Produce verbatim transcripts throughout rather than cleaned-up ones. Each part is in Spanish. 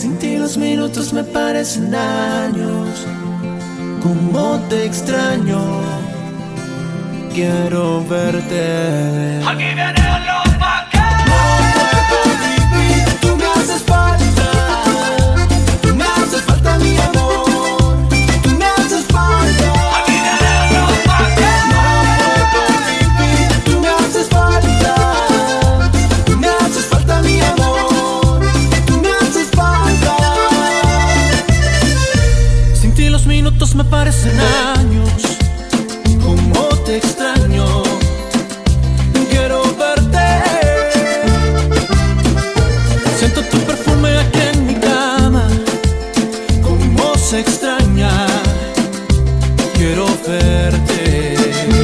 Sin ti los minutos me parecen años. Cómo te extraño, quiero verte. Aquí vienen los vaqueros. No puedo vivir, tú me haces falta. Tú me haces falta, mi amor. Tú me haces falta. Aquí vienen los vaqueros. No puedo vivir, tú me haces falta. Tú me haces falta, mi amor. Tú me haces falta. Sin ti los minutos me parecen años. Cómo te extraño, quiero verte. Siento tu perfume aquí en mi cama. Cómo se extraña, quiero verte.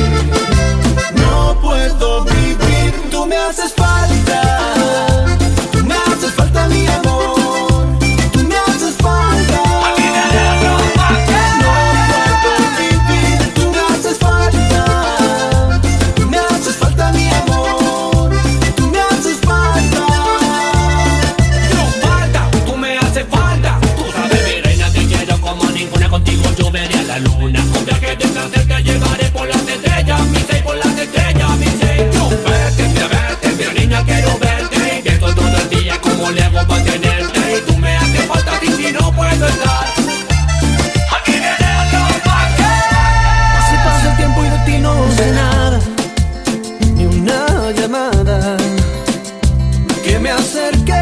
No puedo vivir, tú me haces falta. Tú me haces falta, mi amor. Tú me haces falta. Aquí vienen los vaqueros. No puedo vivir, tú me haces falta. Tú me haces falta, mi amor. Tú me haces falta. No falta, tú me haces falta. Tú sabes, mi reina, te quiero como ninguna. Contigo yo veré a la luna. Un viaje de placer que llevaré por las estrellas. Mi seis por las estrellas, mi seis. Yo verte, quiero verte, mi niña, quiero verte. Y pienso todo el día cómo le hago para tenerte. Y tú me haces falta, sin ti no puedo estar. Aquí vienen los vaqueros. Así pasa el tiempo y de ti no sé nada. Ni una llamada que me acerque.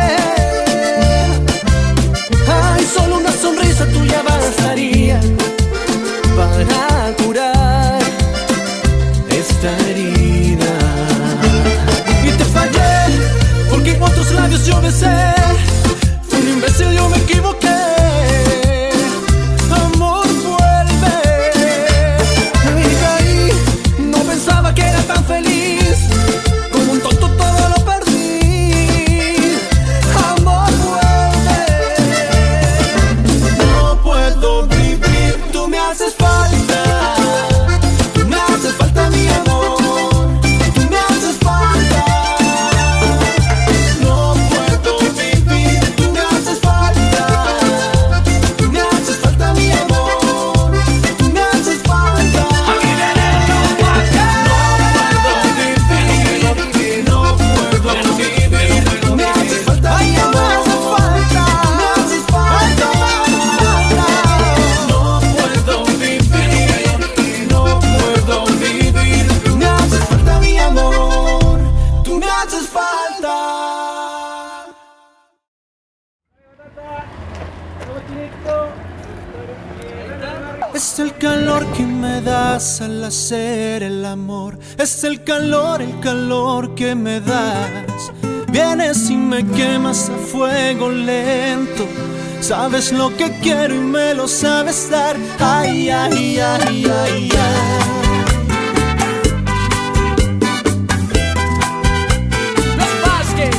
Ay, solo una sonrisa tuya bastaría para curar esta herida. Y te fallé, porque en otros labios yo besé. Fui un imbécil, yo me equivoqué. Amor, vuelve. Y caí, no pensaba que era tan feliz. Como un tonto todo lo perdí. Amor, vuelve. No puedo vivir, tú me haces falta. Tú me haces falta, mi amor. Tú me haces falta. No puedo vivir, tú me haces falta. Tú me haces falta, mi amor. Tú me haces falta. Aquí vienen los vaqueros. No puedo vivir, no puedo vivir. Tú me haces falta, mi amor. Tú me haces falta. No puedo vivir, no puedo vivir. Tú me haces falta, mi amor. Tú me haces falta. Es el calor que me das al hacer el amor. Es el calor, el calor que me das. Vienes y me quemas a fuego lento. Sabes lo que quiero y me lo sabes dar. Ay, ay, ay, ay, ay. Los Vázquez.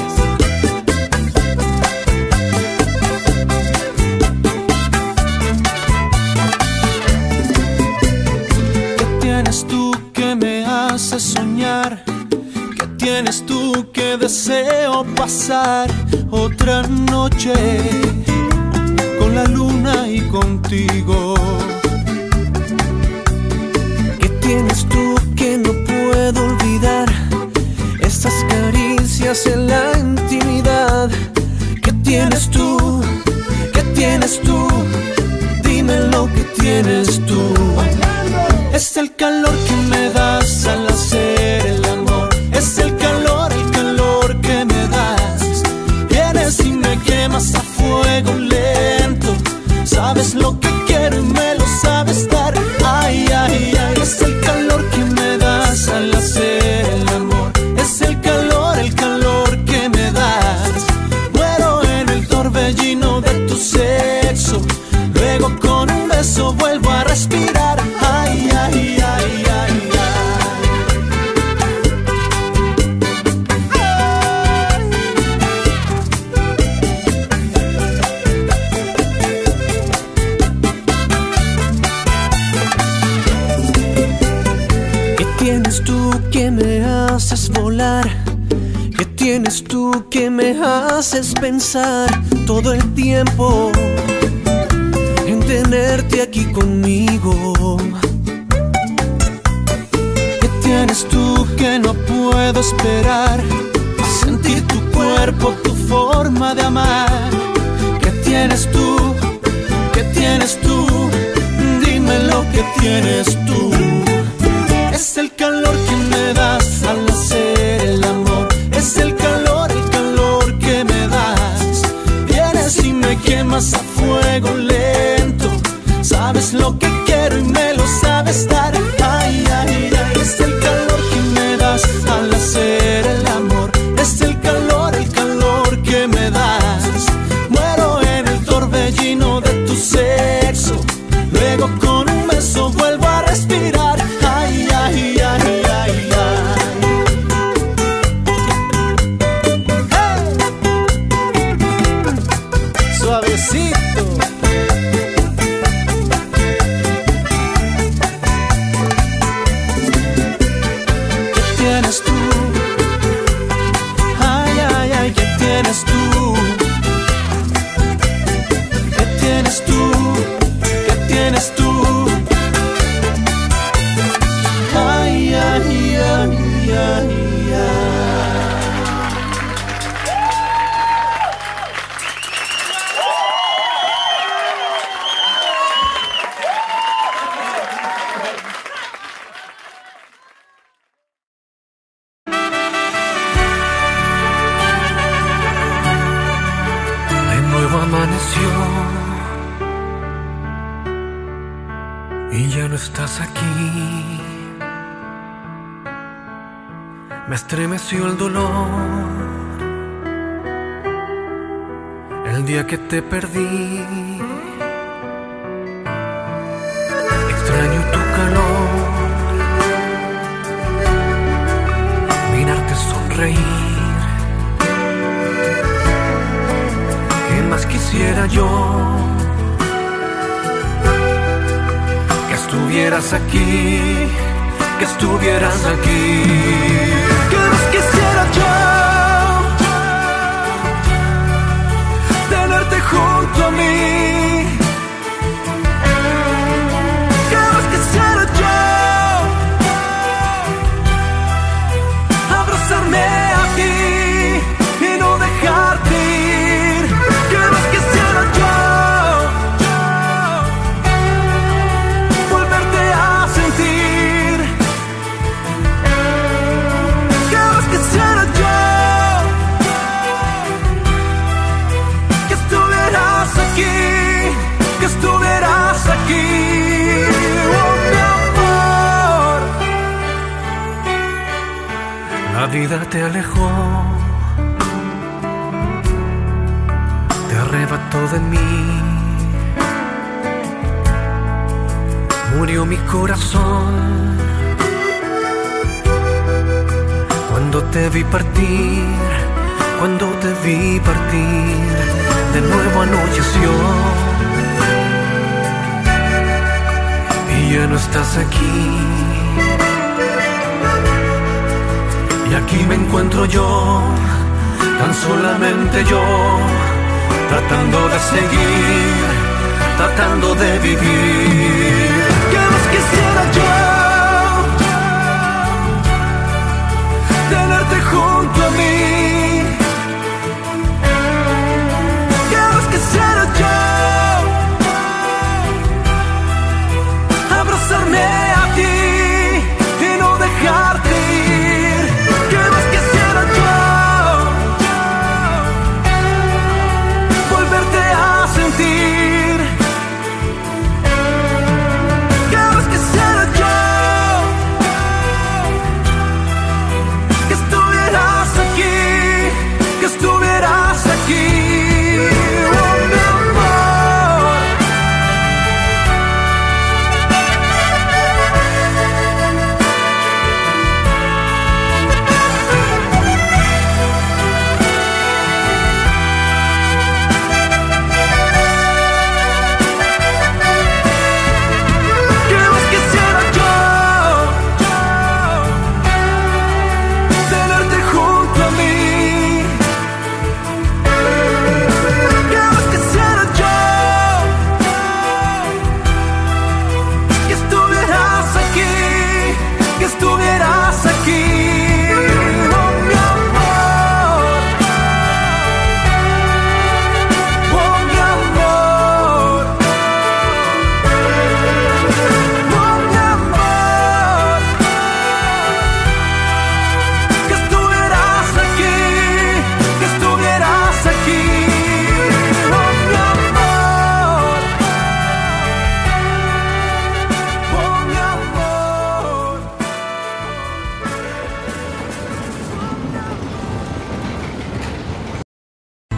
¿Qué tienes tú que me hace soñar? ¿Qué tienes tú que deseo pasar otra noche con la luna y contigo? ¿Qué tienes tú que no puedo olvidar? Esas caricias en la intimidad. ¿Qué tienes tú? ¿Qué tienes tú? Dime lo que tienes tú. Es el calor que me das al hacer el amor. Es el calor, el calor que me das. Vienes y me quemas a fuego lento. Sabes lo que quiero y me lo sabes dar. Ay, ay, ay. Es el calor que me das al hacer el amor. Es el calor, el calor que me das. tienes tú que me haces pensar todo el tiempo en tenerte aquí conmigo? ¿Qué tienes tú que no puedo esperar? A sentir tu cuerpo, tu forma de amar. ¿Qué tienes tú? ¿Qué tienes tú? Dime lo que tienes tú. Es el calor que me das al hacer el amor. Es el calor, el calor que me das. Vienes y me quemas a fuego lento. Sabes lo que quiero y me lo sabes dar. Ay, ay, ay. Es el calor que me das al hacer el amor. Es el calor, el calor que me das. Muero en el torbellino de tu sexo. Luego con un beso vuelvo a respirar. Ay, ay, ay, ay, ay. Hey. Suavecito. ¿Qué tienes tú? Ay, ay, ay, ¿qué tienes tú? ¿Qué tienes tú? ¿Qué tienes tú? Ay, ay, ay, ay, ay. De nuevo amaneció y ya no estás aquí. Me estremeció el dolor el día que te perdí. Extraño tu calor, mirarte sonreír. ¿Qué más quisiera yo? Que estuvieras aquí, que estuvieras aquí. ¿Qué más quisiera yo? Tenerte junto a mí. ¿Qué más quisiera yo? Abrazarme a ti y no dejarte ir. ¿Qué más quisiera yo? Volverte a sentir. ¿Qué más quisiera yo? Que estuvieras aquí, que estuvieras aquí. Oh, mi amor. La vida te alejó, te arrebató de mí. Murió mi corazón cuando te vi partir, cuando te vi partir. De nuevo anocheció y ya no estás aquí. Y aquí me encuentro yo, tan solamente yo, tratando de seguir, tratando de vivir. ¿Qué más quisiera yo? Tenerte junto a mí. ¿Qué más quisiera yo? Abrazarme a ti y no dejarte ir. ¿Qué más quisiera yo? Volverte a sentir. ¿Qué más quisiera?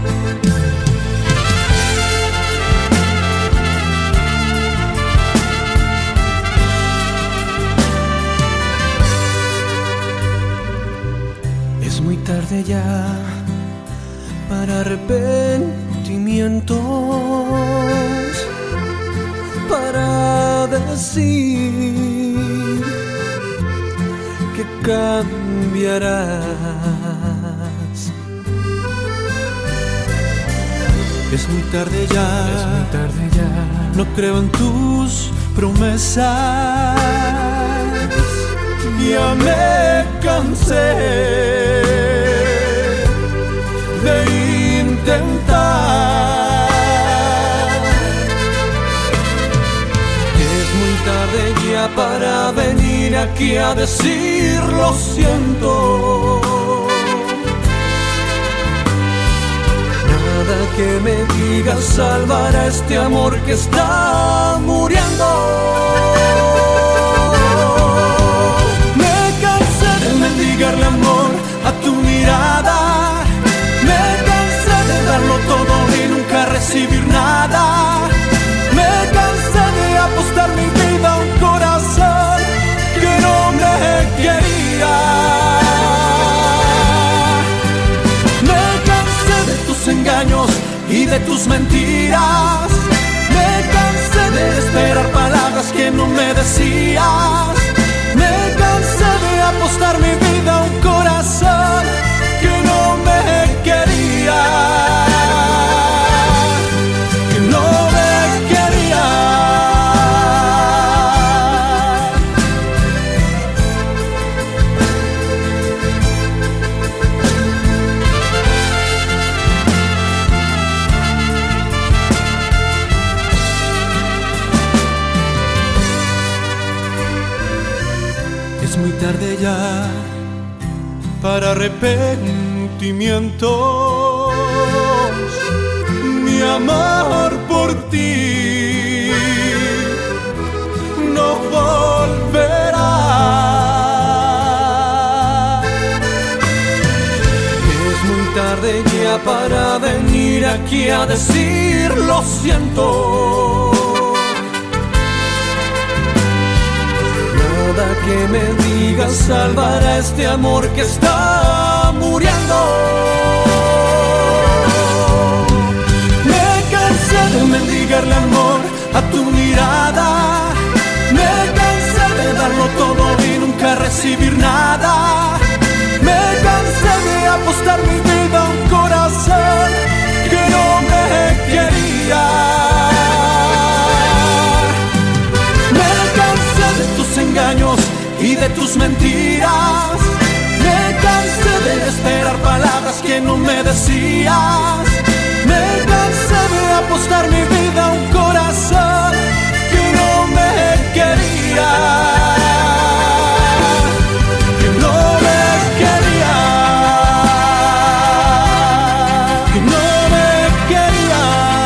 Es muy tarde ya para arrepentimientos, para decir que cambiarás. Es muy tarde ya, es muy tarde ya. No creo en tus promesas, ya me cansé de intentar. Es muy tarde ya para venir aquí a decir lo siento. Nada que me diga salvará este amor que está muriendo. Me cansé de mendigarle amor a tu mirada. Me cansé de darlo todo y nunca recibir nada. Me cansé de apostar mi vida a un corazón que no me quería. Me cansé de tus engaños y de tus mentiras. Me cansé de esperar palabras que no me decías. Me cansé de apostar mi vida a un corazón que no me quería, que no me quería. Es muy tarde ya para arrepentimientos. Mi amor por ti no volverá. Es muy tarde ya para venir aquí a decir lo siento. Nada que me diga salvará este amor que está muriendo. Me cansé de mendigarle amor a tu mirada. Me cansé de darlo todo y nunca recibir nada. Me cansé de apostar mi vida a un corazón que no me quería. Engaños y de tus mentiras. Me cansé de esperar palabras que no me decías. Me cansé de apostar mi vida a un corazón que no me quería, que no me quería, que no me quería.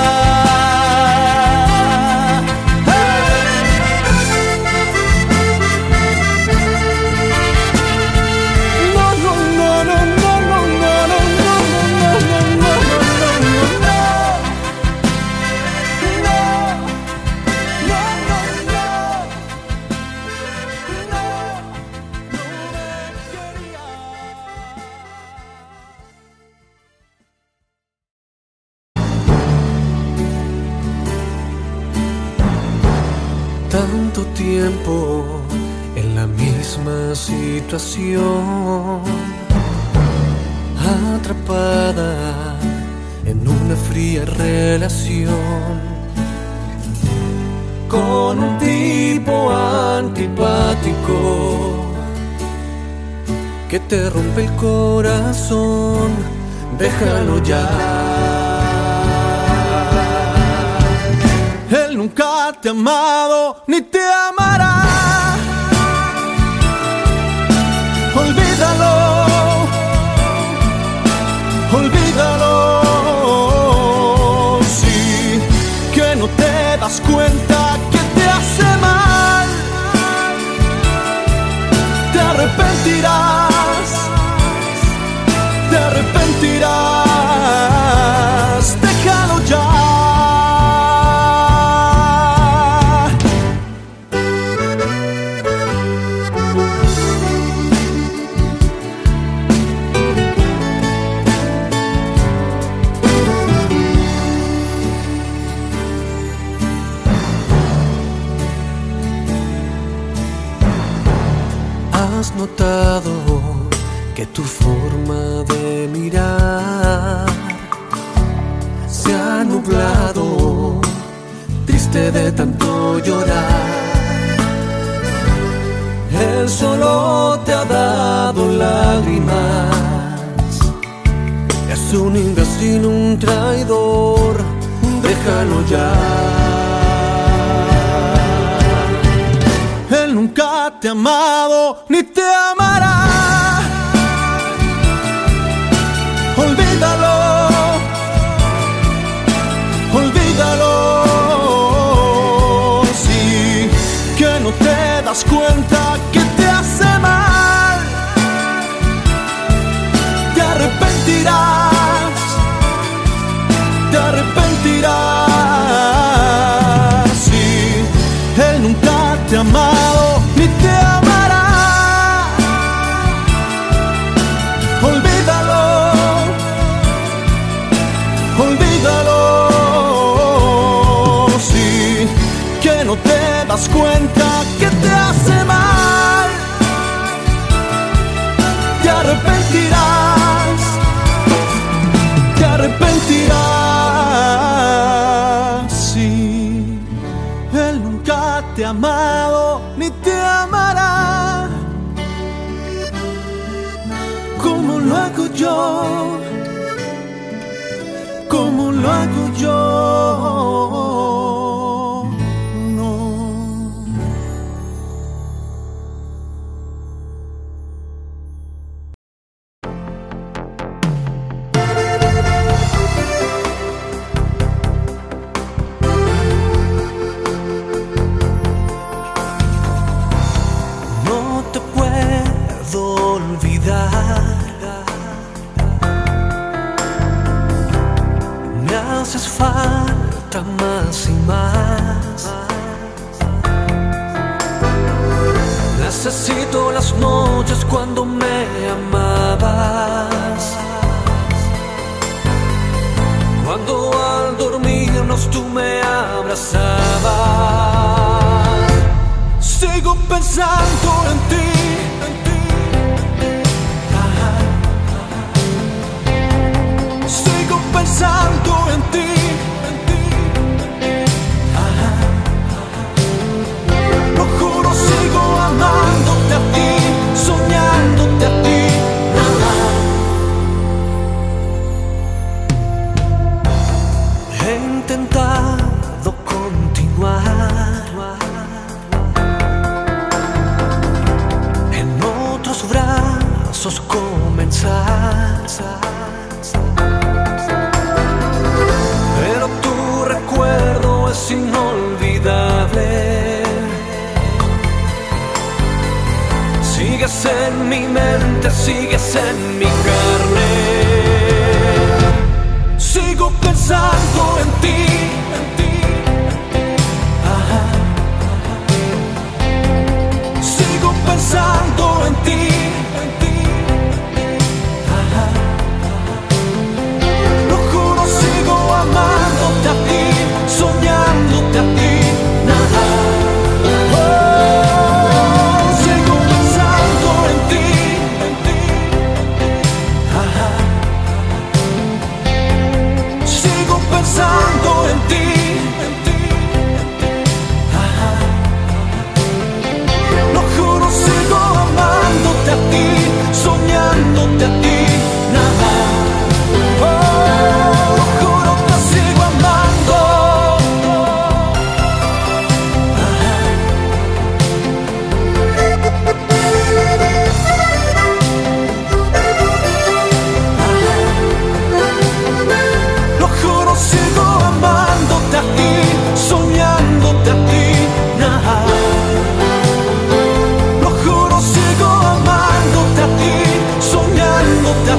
Tanto tiempo en la misma situación, atrapada en una fría relación, con un tipo antipático que te rompe el corazón. Déjalo ya. Él nunca te ha amado ni te amará. Olvídalo, olvídalo. Sí, que no te das cuenta que te hace mal. Te arrepentirás, te arrepentirás. notado que tu forma de mirar se ha nublado, triste de tanto llorar. Él solo te ha dado lágrimas, es un imbécil, un traidor, déjalo ya. Él nunca te ha amado ni te amará. Olvídalo, olvídalo. Sí, que no te das cuenta que te hace mal. Te arrepentirás, te arrepentirás. Sí, él nunca te ha amado ni te amará. Olvídalo, olvídalo. Sí, que no te das cuenta que te hace mal. Te arrepentirás, te arrepentirás. Sí, él nunca te ha amado ni te amará como lo hago yo, como lo hago yo. Me haces falta más y más. Necesito las noches cuando me amabas, cuando al dormirnos tú me abrazabas. Sigo pensando en ti, pensando en ti, en ti. Ajá. Lo juro, sigo amándote a ti, soñándote a ti. Ajá. He intentado continuar en otros brazos, comenzar. Es inolvidable. Sigues en mi mente, sigues en mi carne. Sigo pensando en ti, en ti. Ajá. Sigo pensando en ti, en ti. Ajá. Lo juro, sigo amándote a ti, soñándote a ti, nada. Oh, sigo pensando en ti, en ti. Ajá. Sigo pensando en ti, en ti. Ajá. Lo juro, sigo amándote a ti, soñándote a ti, nada. Oh, lo juro, te sigo amando. Sigo amándote a ti, soñándote a ti, nada. Lo juro, sigo amándote a ti, soñándote a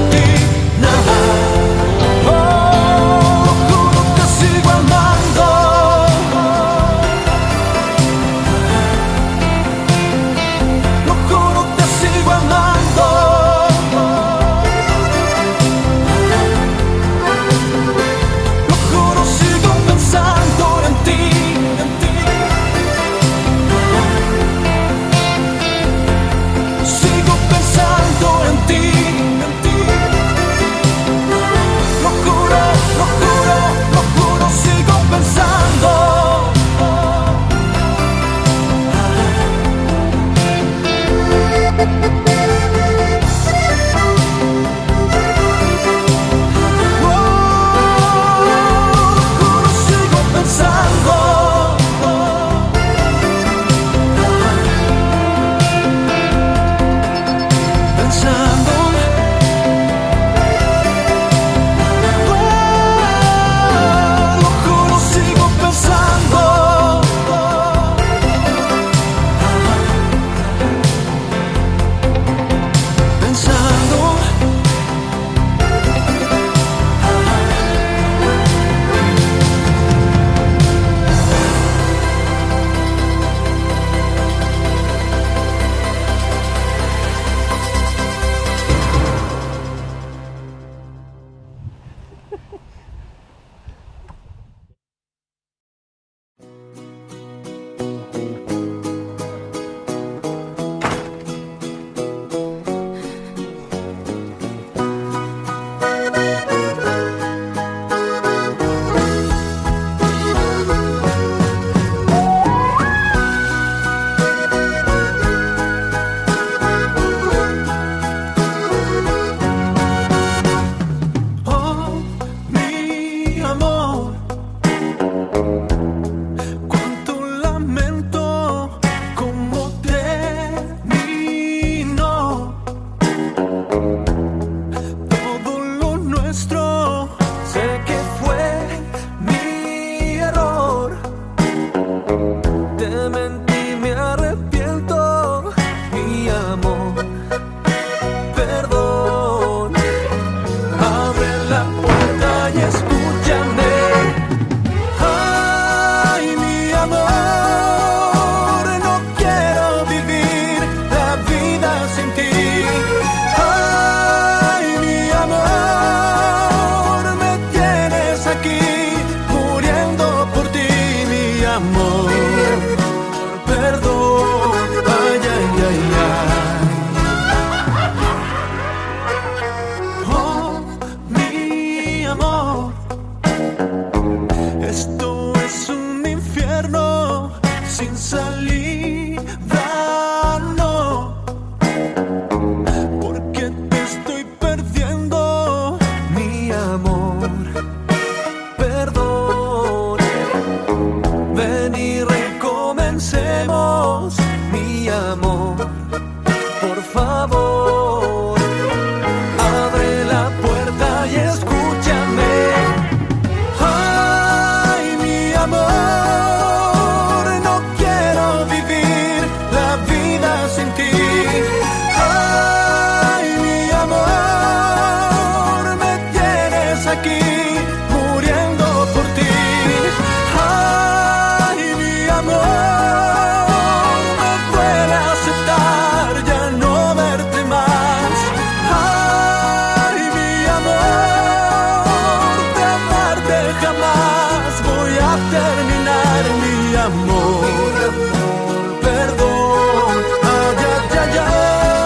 amor. Cuánto lamento cómo terminó todo lo nuestro. Sé que fue mi error. Te mentí, me arrepiento, mi amor. Perdón. Abre la puerta y escúchame. Ay, mi amor, no quiero vivir la vida sin ti. Ay, mi amor, me tienes aquí muriendo por ti, mi amor. Perdón, ay, ay, ay, ay. Oh, mi amor, esto es un infierno sin salida, no, porque te estoy perdiendo, mi amor. Perdón, ven y recomencemos, mi amor. Por favor, abre la puerta y escúchame. Ay, mi amor, no quiero vivir la vida sin ti. Ay, mi amor, me tienes aquí muriendo por ti. Ay, mi amor, me duele aceptar ya no verte más. Ay, mi amor, de amarte jamás voy a terminar, mi amor. Perdón, ay, ay, ay, ay.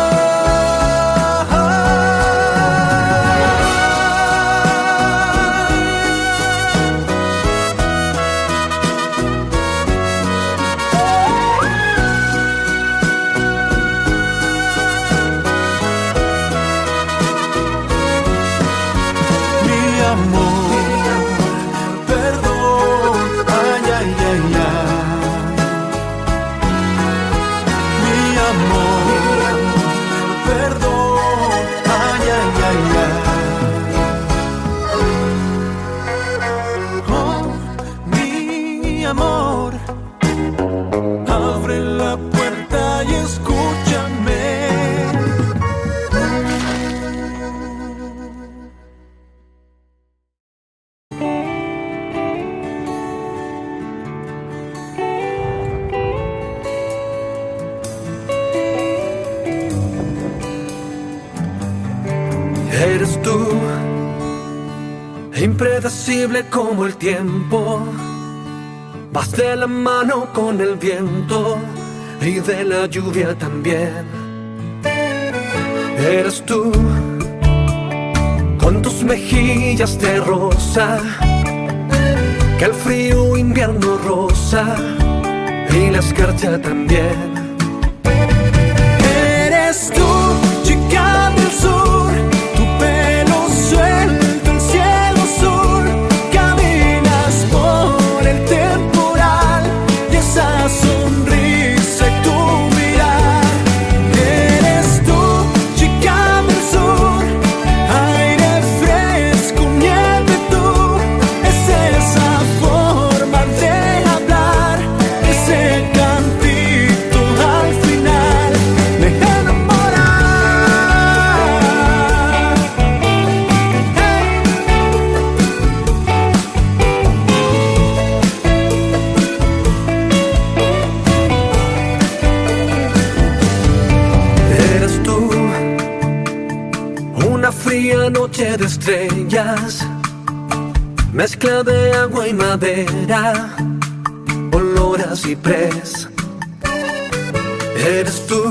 Mi amor, perdón, ay, ay, ay, ay. Mi amor, perdón, ay, ay, ay, ay. Oh, mi amor, abre la puerta y escúchame. Eres tú, impredecible como el tiempo. Vas de la mano con el viento y de la lluvia también. Eres tú, con tus mejillas de rosa, que el frío invierno rosa y la escarcha también. Eres tú, chica del sur, tu pelo suelto, el cielo azul, caminas por el temporal y esa sonrisa y tu mirar. Eres tú, chica del sur, aire fresco, nieve tú, es esa forma de hablar, ese cantito al final me enamora. Eres tú, una fría noche de estrellas, mezcla de agua y madera, olor a ciprés. Eres tú,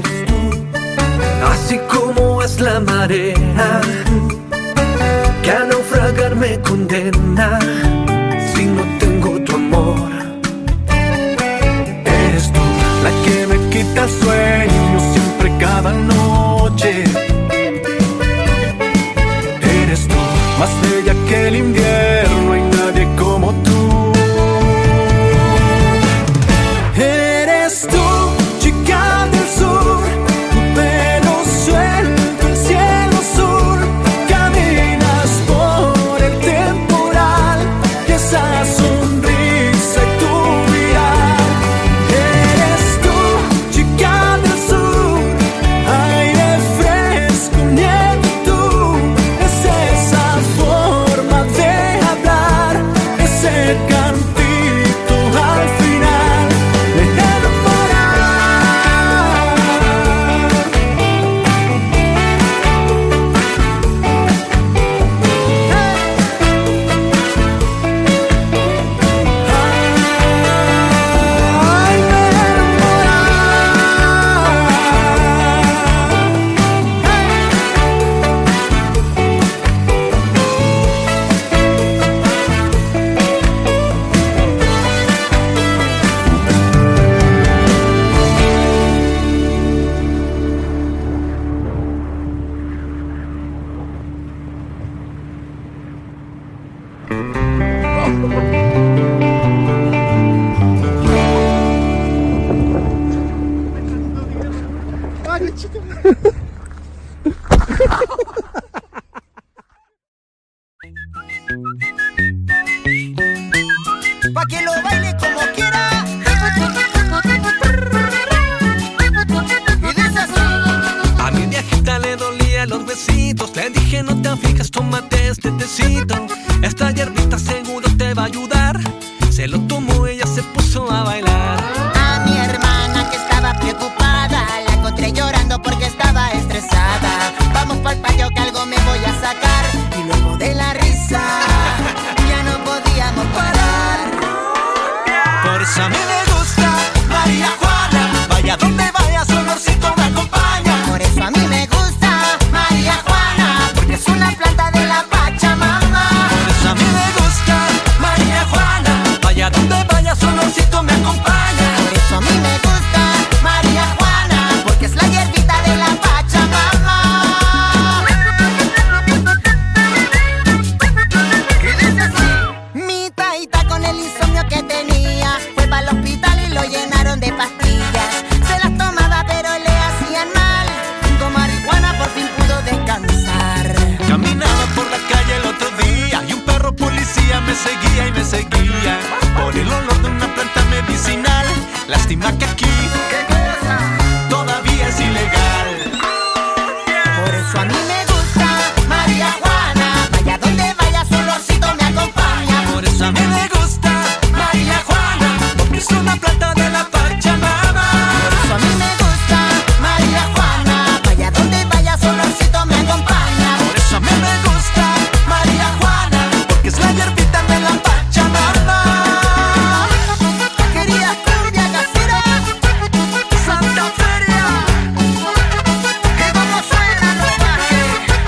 así como es la marea, que a naufragar me condena si no tengo tu amor. Eres tú, la que me quita el sueño siempre cada noche. Eres tú, más bella que el invierno Pa' que lo baile como quiera. Y dice así. A mi viejita le dolían los besitos. Le dije no te fijas, tómate este tecito. Esta hierbita seguro te va a ayudar. Se lo tomó, ella se puso a bailar. A mi hermana que estaba preocupada, la encontré llorando porque estaba estresada. Vamos pa'l patio que algo me voy a sacar. Y luego de la risa ya no podíamos parar. Por eso a mí me gusta María Juana. Vaya donde vaya, su olorcito me acompaña. Por eso a mí me gusta María Juana, porque es una planta de la Pachamama. Por eso a mí me gusta María Juana. Vaya donde vaya, su olorcito me acompaña. Por eso a mí me gusta María Juana, porque es la hierbita de la Pachamama. Y dice así. Mi taita con el insomnio que tenía fue para el hospital y lo llenaron de pastillas. Se las tomaba pero le hacían mal. Con marihuana por fin pudo descansar. Caminaba por la calle el otro día y un perro policía me seguía y me seguía. Por el olor de una planta medicinal. Lástima que aquí todavía es ilegal. Por eso a mí me gusta María Juana. Vaya donde vaya, su olorcito me acompaña. Por eso a mí me gusta María Juana, porque es una planta de la Pachamama. Por eso a mí me gusta María Juana. Vaya donde vaya, su olorcito me acompaña. Por eso a mí me gusta María Juana, porque es la hierbita de la Pachamama. Quería cumbia casera, Santa Feria. Que como suena no baje.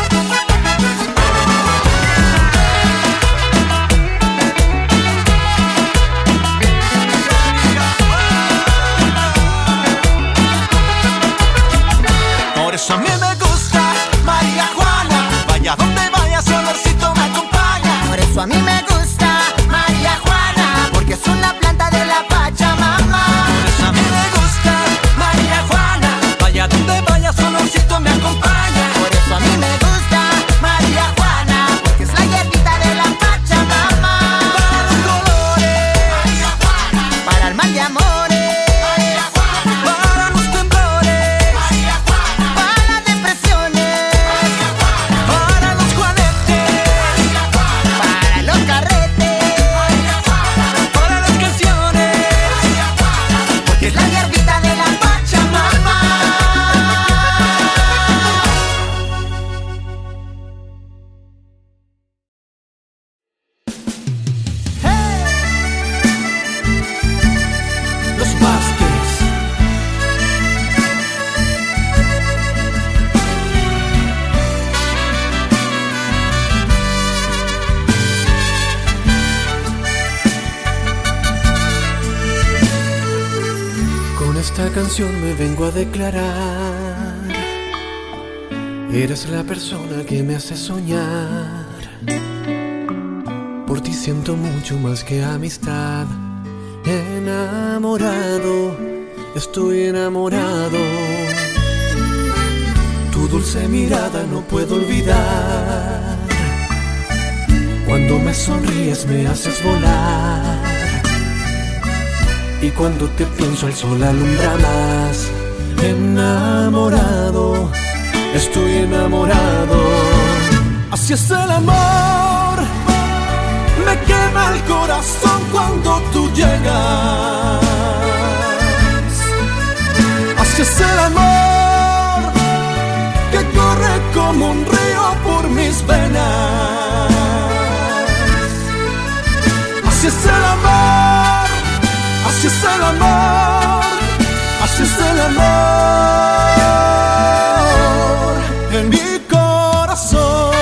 Por eso a mí me gusta María Juana. Vaya donde vaya, su olorcito me acompaña. Por eso a mí me gusta María Juana, porque es una planta de la Pachamama. Por eso a mí me gusta María Juana. Vaya donde vaya, su olorcito me acompaña. Por eso a mí me gusta María Juana, porque es la hierbita de la Pachamama. Para los colores, María Juana. Para el mal de amores, María Juana. para los temblores, María Juana. Para las depresiones, María Juana. para los juanetes, María Juana. Para los carretes, María Juana. para las canciones, María Juana. Porque es la hierbita de la Pachamama. los Vázquez. Con esta canción me vengo a declarar. Eres la persona que me hace soñar. Por ti siento mucho más que amistad. Enamorado, estoy enamorado. Tu dulce mirada no puedo olvidar. Cuando me sonríes me haces volar. Y cuando te pienso el sol alumbra más. Enamorado, estoy enamorado. Así es el amor. Me quema el corazón cuando tú llegas. Así es el amor que corre como un río por mis venas. Así es el amor, así es el amor, así es el amor en mi corazón.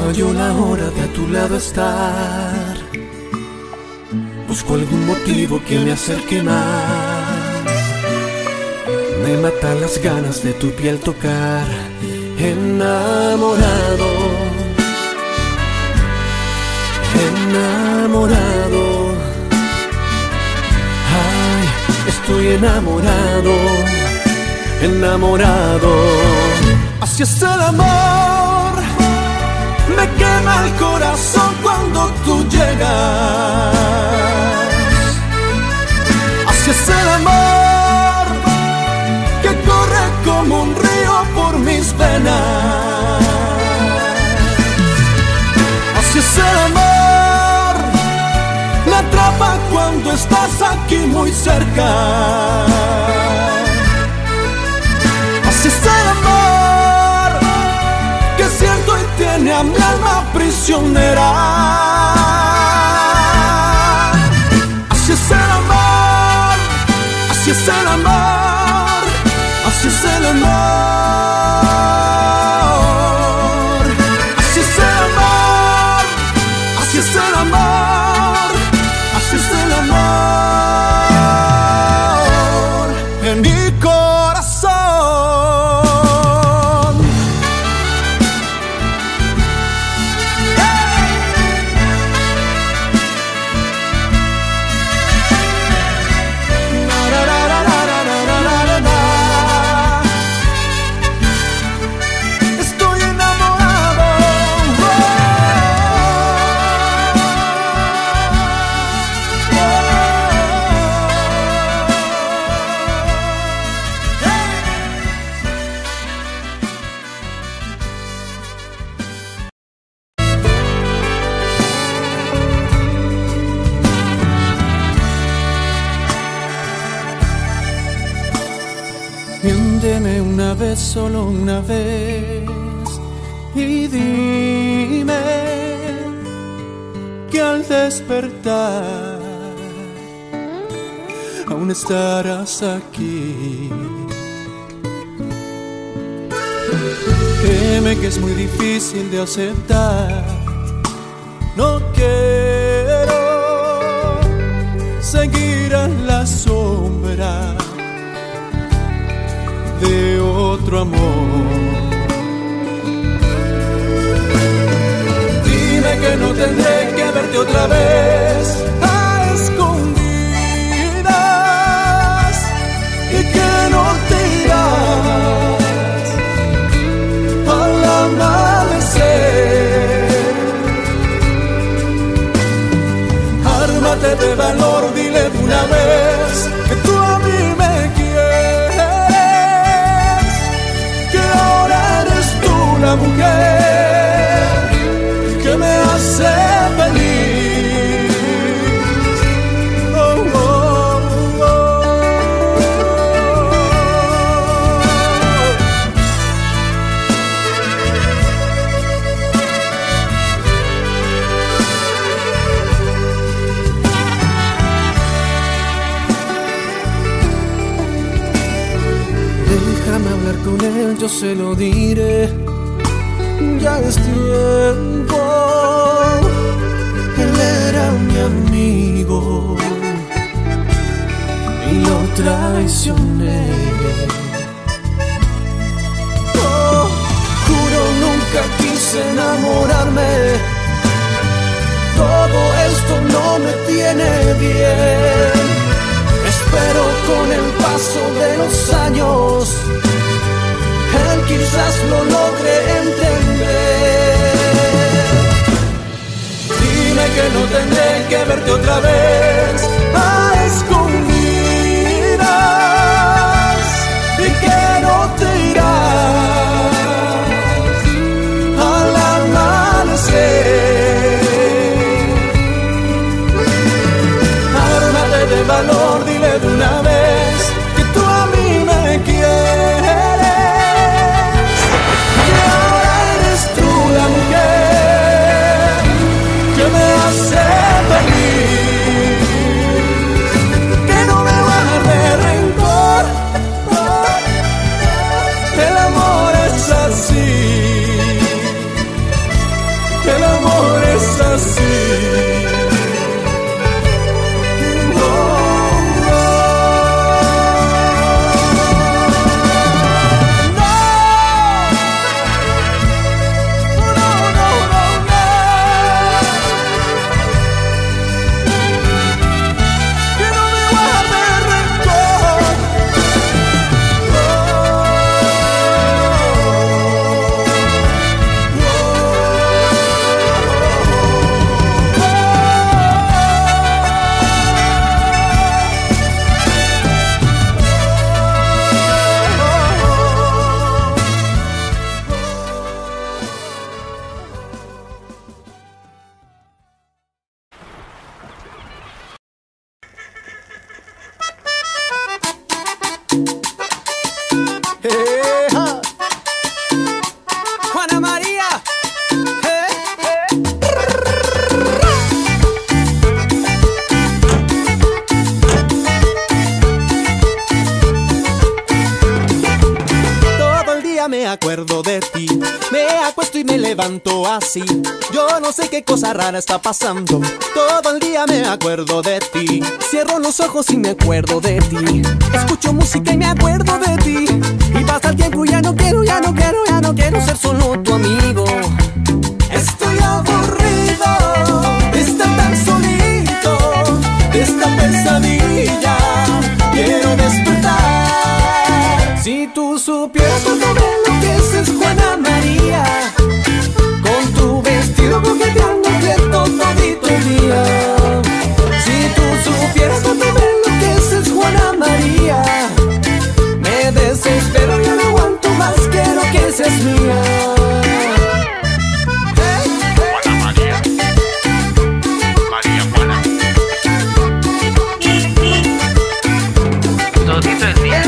yo la hora de a tu lado estar. Busco algún motivo que me acerque más. Me matan las ganas de tu piel tocar. Enamorado, enamorado. Ay, estoy enamorado, enamorado. Así es el amor, me quema el corazón cuando tú llegas. Así es el amor, que corre como un río por mis venas. Así es el amor, me atrapa cuando estás aquí muy cerca. Así es el amor, que siento y tiene a mi alma prisionera. Así es el amor, así es el amor, así es el amor. Así es el amor, así es el amor, así es el amor en mi corazón. Estoy enamorado. Miénteme una vez, solo una vez, y dime que al despertar aún estarás aquí. Créeme que es muy difícil de aceptar. No quiero seguir a la sombra de otro amor. Dime que no tendré que verte otra vez a escondidas y que no te irás al amanecer. Ármate de valor, dile de una vez que tú a mí me quieres, que ahora eres tú la mujer que me hace feliz. Oh, oh, oh. Déjame hablar con él, yo se lo diré. Ya es tiempo. Él era mi amigo y lo traicioné. Oh, juro nunca quise enamorarme. Todo esto no me tiene bien. Espero con el paso de los años él quizás lo logre entender. Dime que no tendré que verte otra vez a escondidas y que no te irás al amanecer. Ármate de valor, dile de una vez que tú a mí me quieres, que ahora eres tú la mujer que me hace feliz. el amor es así. Juana María, eh, eh. Todo el día me acuerdo de ti, me acuesto y me levanto así. Yo no sé qué cosa rara está pasando. Todo el día me acuerdo de ti. Cierro los ojos y me acuerdo de ti. Escucho música y me acuerdo de ti. Y pasa el tiempo y ya no quiero, ya no quiero, ya no quiero ser solo tu amigo. Estoy aburrido de estar tan solito, de esta pesadilla. Quiero despertar. Si tú supieras cuánto me enloqueces, Juana María, con tu vestido coqueteando quieto todito el día. Si tú supieras cuánto me enloqueces, Juana María, me desespero, ya no aguanto más, quiero que seas mía. Juana María, María Juana. Todito el día.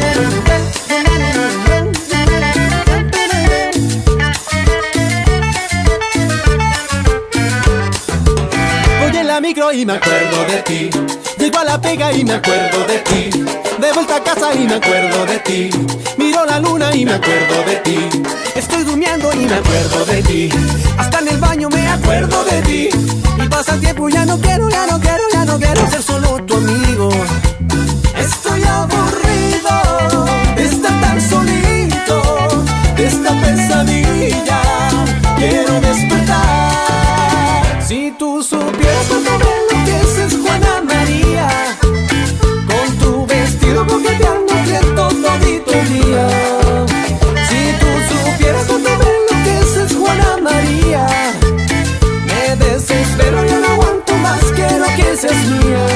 Voy en la micro y me acuerdo de ti. Llego a la pega y me acuerdo de ti. De vuelta a casa y me acuerdo de ti. Miro la luna y me acuerdo de ti. Estoy durmiendo y me acuerdo de ti. Hasta en el baño me acuerdo de ti. Y pasa el tiempo y ya no quiero, ya no quiero, ya no quiero ser solo tu amigo. Estoy aburrido de estar tan solito, de esta pesadilla. Quiero despertar. Si tú supieras cuánto me enloqueces, Juana María, con tu vestido coqueteando quieto todito el día. Si tú supieras cuánto me enloqueces, Juana María, me desespero, ya no aguanto más, quiero que seas mía.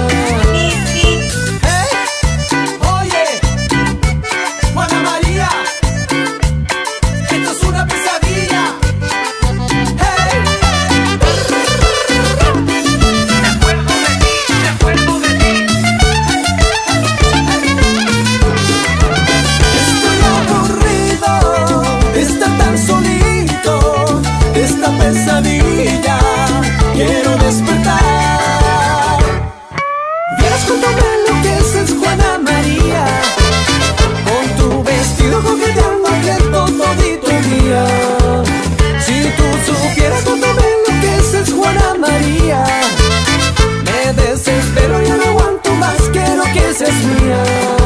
Pesadilla, quiero despertar. Vieras cuánto me enloqueces, Juana María, con tu vestido coqueteando quieto todito el día. Si tú supieras cuánto me enloqueces, Juana María, me desespero, ya no aguanto más, quiero que seas mía.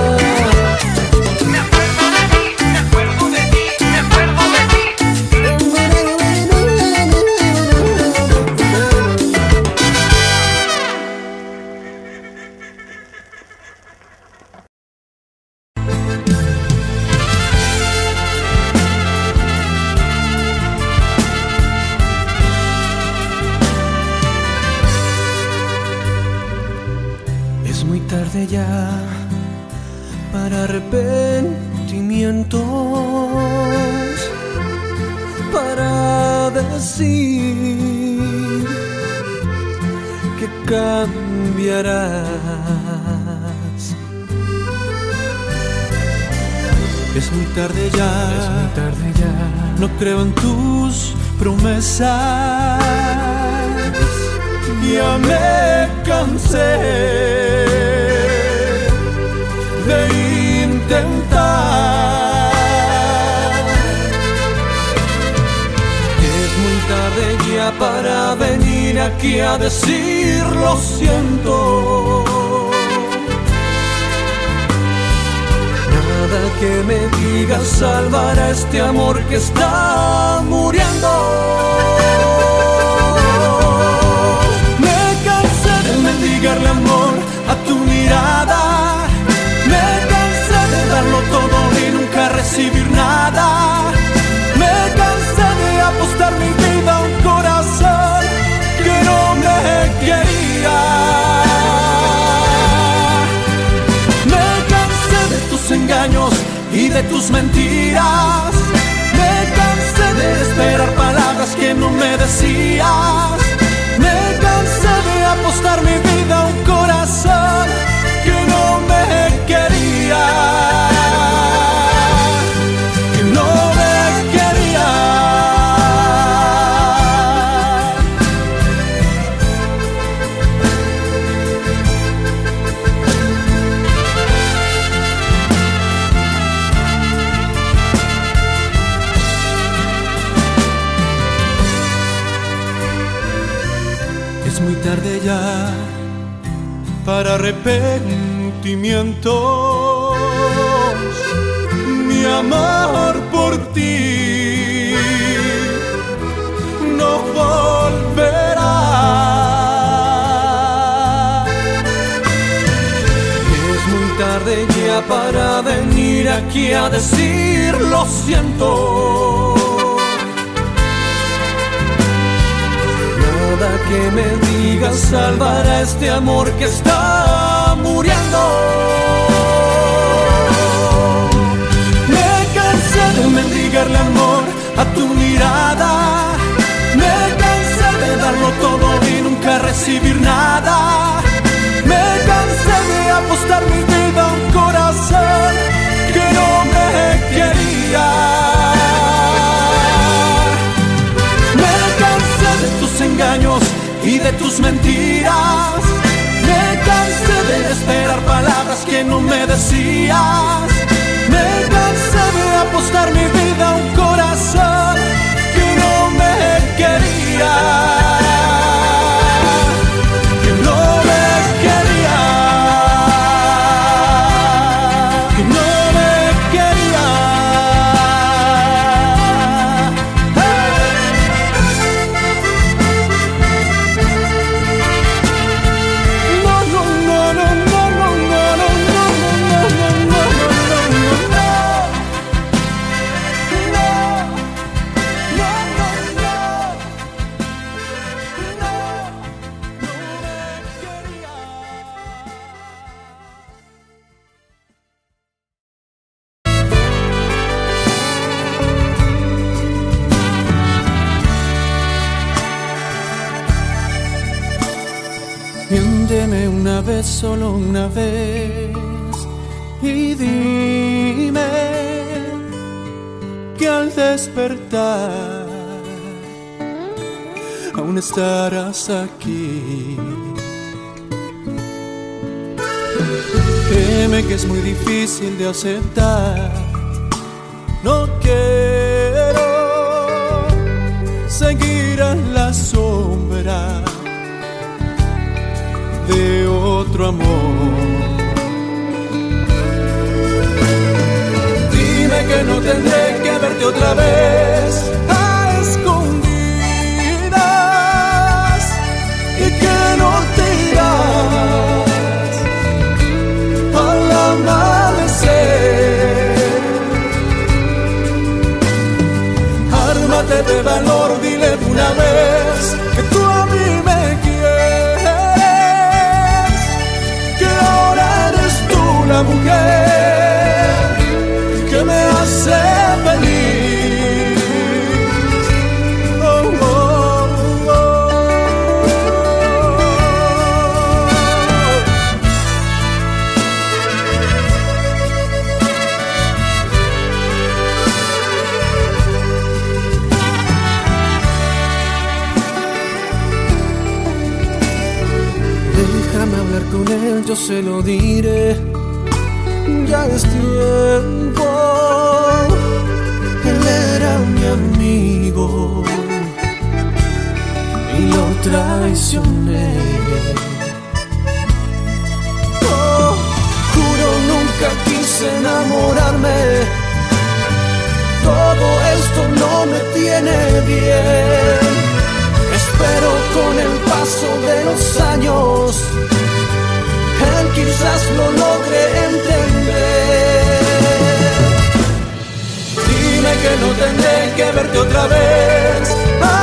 Tarde ya para arrepentimientos, para decir que cambiarás. Es muy tarde ya, es muy tarde ya. No creo en tus promesas. Ya me cansé de intentar. Es muy tarde ya para venir aquí a decir lo siento. Nada que me diga salvará este amor que está muriendo. Me cansé de mendigarle amor a tu mirada. Me cansé de darlo todo y nunca recibir nada. Me cansé de apostar mi vida a un corazón que no me quería. Me cansé de tus engaños y de tus mentiras. Me cansé de esperar palabras que no me decías. Me cansé de apostar mi vida a un corazón que no me quería. Que no me quería. Es muy tarde ya para arrepentimientos. Mi amor por ti no volverá. Es muy tarde ya para venir aquí a decir lo siento. Nada que me diga salvará este amor que está muriendo. Me cansé de mendigarle amor a tu mirada. Me cansé de darlo todo y nunca recibir nada. Me cansé de apostar mi vida a un corazón que no me quería. Engaños y de tus mentiras. Me cansé de esperar palabras que no me decías. Me cansé de apostar mi vida a un corazón que no me quería. Que no me quería. Que no me quería. Miénteme una vez, solo una vez, y dime que al despertar aún estarás aquí. Créeme que es muy difícil de aceptar. No quiero seguir a la sombra de otro amor. Dime que no tendré que verte otra vez a escondidas y que no te irás al amanecer. Ármate de valor, dile de una vez que tú a mí me quieres, que ahora eres tú la mujer que me hace feliz. Oh, oh, oh. Déjame hablar con él, yo se lo diré. Ya es tiempo. Él era mi amigo traicioné. Oh, juro nunca quise enamorarme. Todo esto no me tiene bien. Espero con el paso de los años él quizás lo logre entender. Dime que no tendré que verte otra vez a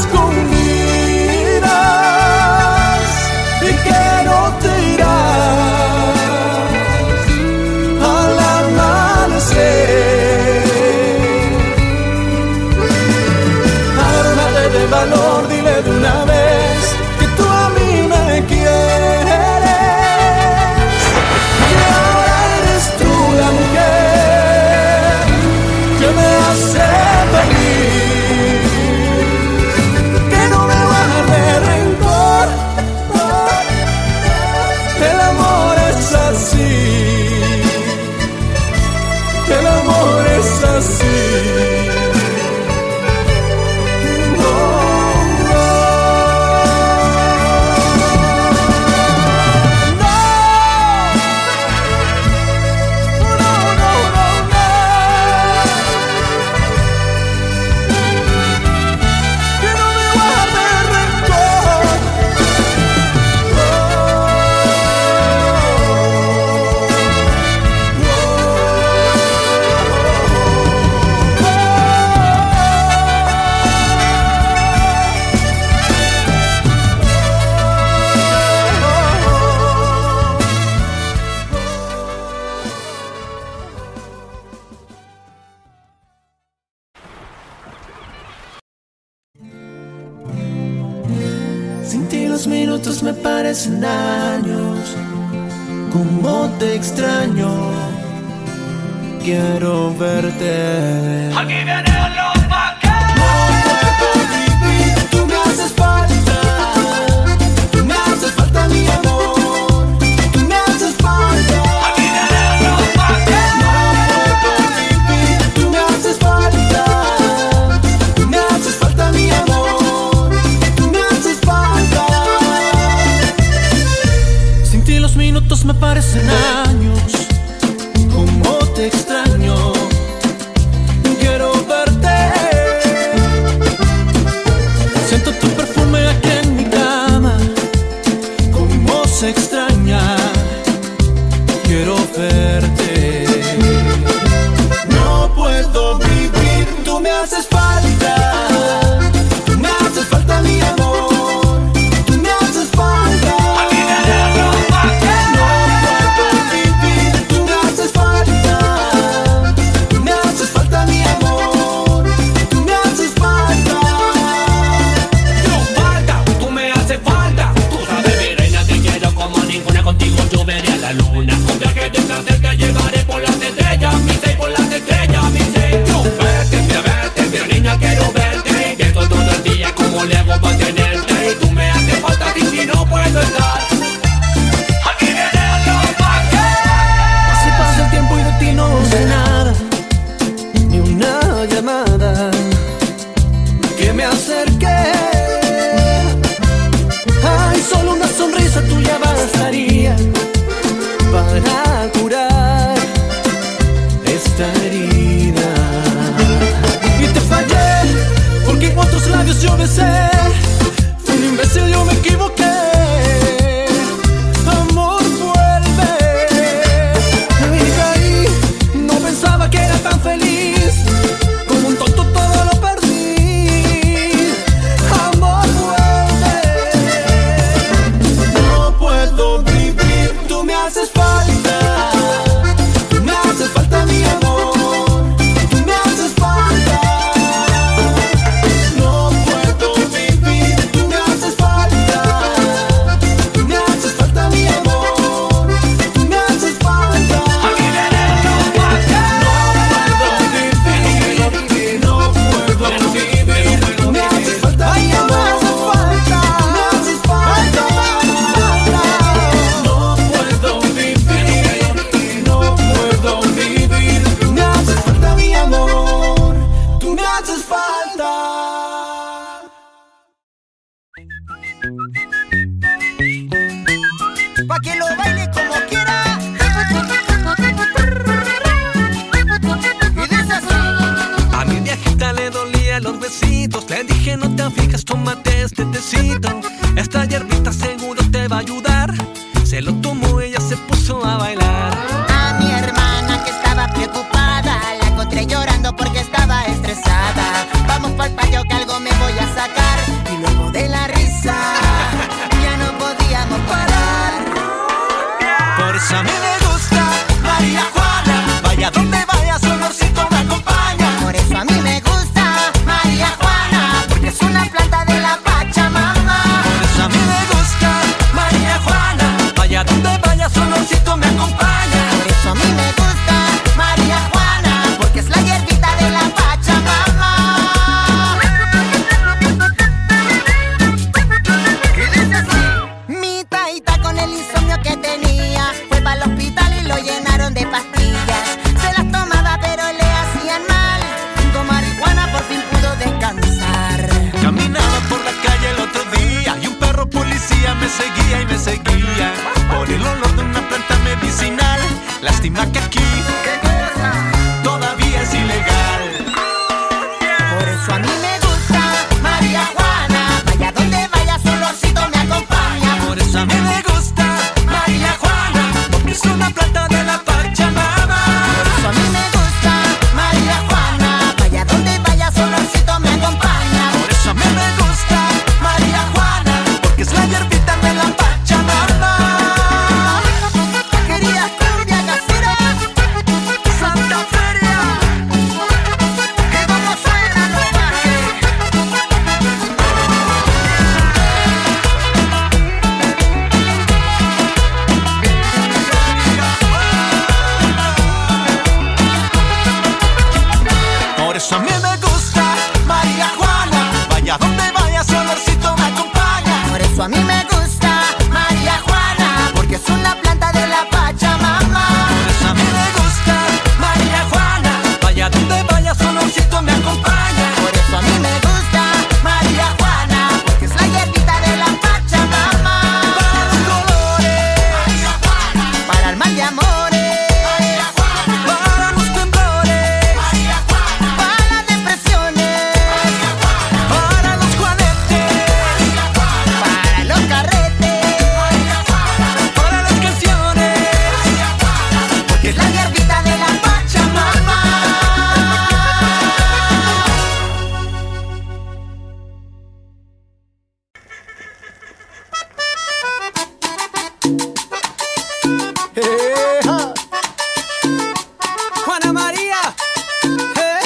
escondidas y que no te irás al amanecer. Ármate de valor, dile de una vez que tú a mí me quieres. La mujer que me hace feliz, que no me guarde rencor. El amor es así, el amor es así. Minutos me parecen años, como te extraño, quiero verte. Aquí vienen los vaqueros. No puedo vivir, tú me haces falta, tú me haces falta mi amor, tú me haces falta. Aquí vienen los vaqueros. No puedo vivir, tú me haces falta, tú me haces falta mi amor, tú me haces falta. Los minutos me parecen años, como te extraño, quiero verte. Siento tu perfume aquí en mi cama, como se extraña, quiero verte. No puedo vivir, tú me haces falta, tú me haces falta mi amor, tú me haces falta. Contigo yo veré a la luna. Un viaje de placer que llevaré por las estrellas, mi seis por las estrellas, mi seis. Yo verte, mi verte, mi niña quiero verte. Pienso todo el día como le hago para tenerte. Y tú me haces falta y si no puedo estar. Aquí vienen los vaqueros. Así pasa el tiempo y de ti no sé nada, ni una llamada que me acerque. Ay, solo una sonrisa tuya bastaría para curar esta herida. Y te fallé porque en otros labios yo besé. Fui un imbécil, yo me equivoqué. Amor, vuelve. Me caí, no pensaba que era tan feliz. Como un tonto todo lo perdí. Amor, vuelve. No puedo vivir, tú me haces falta, tú me haces falta mi amor, tú me haces falta. No puedo vivir. pa' que lo baile como quiera. Y dice así. A mi viejita le dolían los besitos. Le dije no te fijas, tómate este tecito. Esta hierbita seguro te va a ayudar. Se lo tomó, ella se puso a bailar. A mi hermana que estaba preocupada la encontré llorando porque estaba estresada. Vamos pa'l patio que algo me voy a sacar. Y luego de la risa ya no podíamos parar. Por eso a mí me gusta María Juana. Vaya donde vaya, su olorcito me acompaña. Por eso a mí me gusta María Juana, porque es una planta de la Pachamama. Por eso a mí me gusta María Juana. Vaya donde vaya, su olorcito me acompaña. Por eso a mí me gusta María Juana, porque es la hierbita de la Pachamama. Y dice así. Mi taita con el insomnio que tenía fue para el hospital y lo llenaron de pastillas. Se las tomaba pero le hacían mal. Con marihuana por fin pudo descansar. Caminaba por la calle el otro día y un perro policía me seguía y me seguía por el olor de una planta medicinal. Lástima que aquí todavía es ilegal. Por eso a mí me gusta María Juana. Vaya donde vaya, su olorcito me acompaña. Por eso a mí me gusta María Juana, porque es una planta de la Pachamama. Por eso a mí me gusta María Juana. Vaya donde vaya, su olorcito me acompaña. Por eso a mí me gusta María Juana, porque es la hierbita de la Pachamama. Quería cumbia casera, Santa Feria. Que como suena no baje. Por eso a mí me gusta María Juana. Vaya donde vaya, su olorcito me acompaña. Por eso a mí me gusta María Juana, porque es una planta de la Pachamama. Por eso a mí me gusta María Juana. Vaya donde vaya, su olorcito me acompaña. Por eso a mí me gusta María Juana, porque es la hierbita de la Pachamama. Para los colores, María Juana. Para el mal de amores, María Juana. para los temblores, María Juana. Para las depresiones, María Juana. para los juanetes, María Juana. Para los carretes, María Juana. para las canciones, María Juana. Porque es la hierbita de la Pachamama. Juana María. Eh,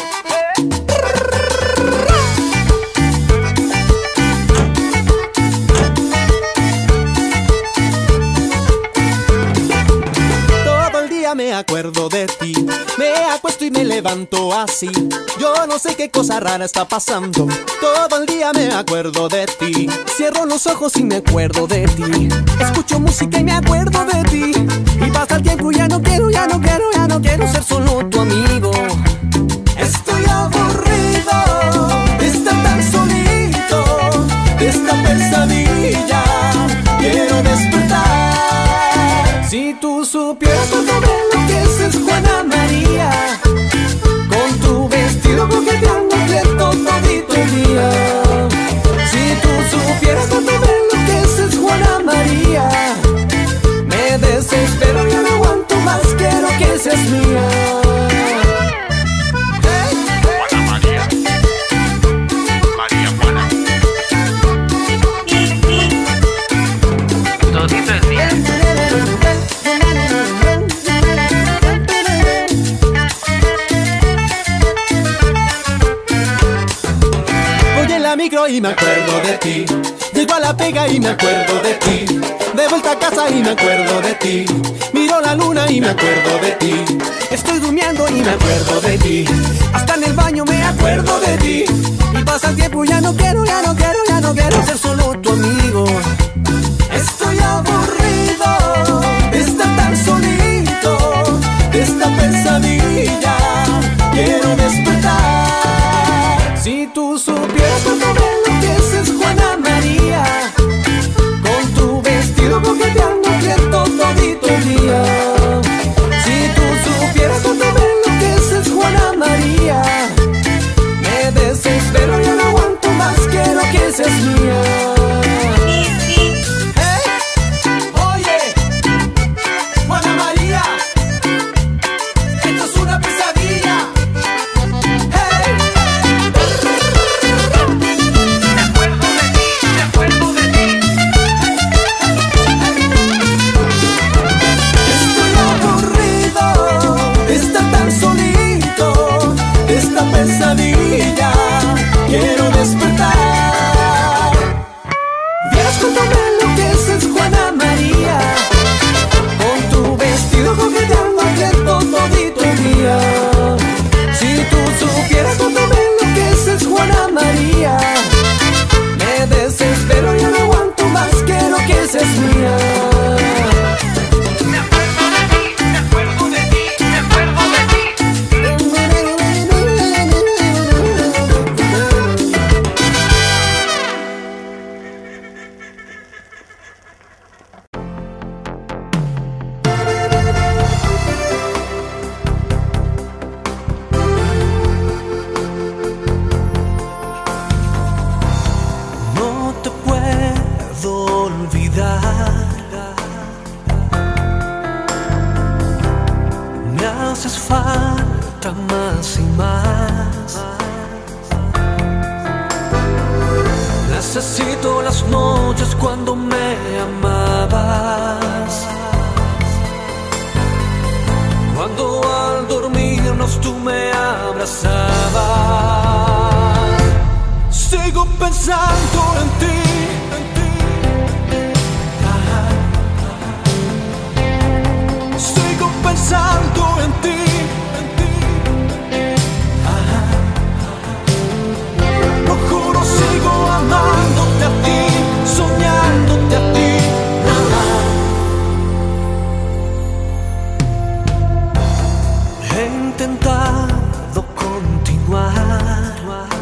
todo el día me acuerdo de ti. Me acuesto y me levanto así. Yo no sé qué cosa rara está pasando. Todo el día me acuerdo de ti. Cierro los ojos y me acuerdo de ti. Escucho música y me acuerdo de ti. Y pasa el tiempo y ya no quiero, ya no quiero, ya no quiero ser solo tu amigo. Estoy aburrido de estar tan solito, de esta pesadilla. Quiero despertar. Si tú supieras cuánto me enloqueces, Juana María, con tu vestido coqueteando quieto todito el día. Si tú supieras cuánto me enloqueces, Juana María, me desespero, ya no aguanto más, quiero que seas mía. Juana María. María Juana. Todito el día. Voy en la micro y me acuerdo de ti. Llego a la pega y me acuerdo de ti. De vuelta a casa y me acuerdo de ti. Miro la luna y me acuerdo de ti. Estoy durmiendo y me acuerdo de ti. Hasta en el baño me acuerdo de ti. Y pasa el tiempo y ya no quiero, ya no quiero, ya no quiero ser solo tu amigo. Estoy aburrido de estar tan solito, de esta pesadilla. Quiero despertar. Si tú supieras cuánto me enloqueces, Juana María, con tu vestido coqueteando quieto puedo olvidar. Me haces falta más y más. Necesito las noches cuando me amabas, cuando al dormirnos tú me abrazabas. Sigo pensando en ti, en ti. Ajá. Sigo pensando en ti, en ti. Ajá. Lo juro, sigo amándote a ti, soñándote a ti. Ajá. He intentado continuar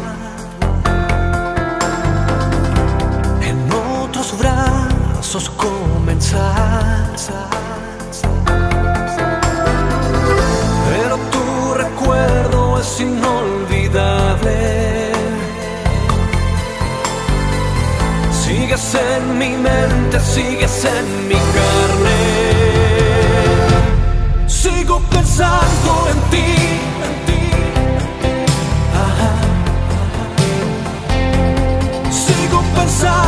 en otros brazos, comenzar, pero tu recuerdo es inolvidable. Sigues en mi mente, sigues en mi carne. Sigo pensando en ti, en ti. Ajá. Sigo pensando